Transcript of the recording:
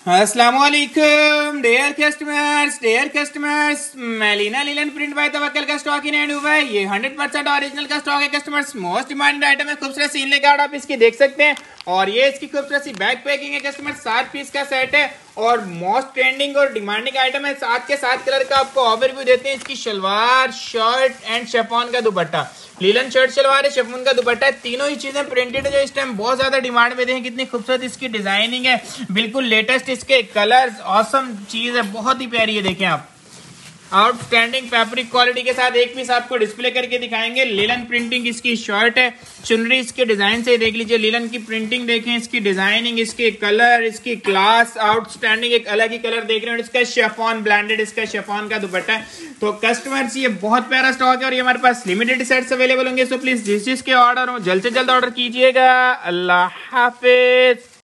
अस्सलामुअलैकुम dear customers, मेलिना linen print by Tawakkal का स्टॉक इन हैंड हुआ है। ये 100% ओरिजिनल का स्टॉक है कस्टमर्स। मोस्ट डिमांडेड आइटम है। खूबसूरत सीन लेकर आप इसकी देख सकते हैं। और ये इसकी खूबसूरत सी बैक पैकिंग है कस्टमर। 7 पीस का सेट है और मोस्ट ट्रेंडिंग और डिमांडिंग आइटम है। 7 के 7 कलर का आपको ओवरव्यू देते हैं। इसकी शलवार, शर्ट एंड शिफॉन का दुपट्टा। लीलन शर्ट शलवार है, शिफॉन का दुपट्टा है। तीनों ही चीजें प्रिंटेड है जो इस टाइम बहुत ज्यादा डिमांड में देखें कितनी खूबसूरत इसकी डिजाइनिंग है। बिल्कुल लेटेस्ट इसके कलर्स, ऑसम चीज है, बहुत ही प्यारी है। देखें आप, आउटस्टैंडिंग फैब्रिक क्वालिटी के साथ एक पीस आपको डिस्प्ले करके दिखाएंगे। लीलन प्रिंटिंग इसकी शर्ट है। चुनरी इसके डिजाइन से देख लीजिए। लीलन की प्रिंटिंग देखें, इसकी डिजाइनिंग, इसके कलर, इसकी क्लास, आउटस्टैंडिंग एक अलग ही कलर देख रहे हैं। इसका शिफॉन ब्लेंडेड, इसका शिफॉन का दुपट्टा है। तो कस्टमर्स ये बहुत प्यारा स्टॉक है और ये हमारे पास लिमिटेड सेट्स अवेलेबल होंगे। सो प्लीज जिस चीज के ऑर्डर हो जल्द से जल्द ऑर्डर कीजिएगा। अल्लाह हाफिज।